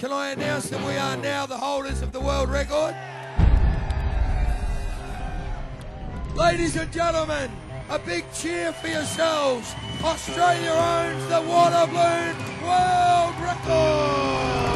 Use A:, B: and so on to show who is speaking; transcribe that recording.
A: Can I announce that we are now the holders of the world record? Ladies and gentlemen, a big cheer for yourselves. Australia owns the water balloon world record!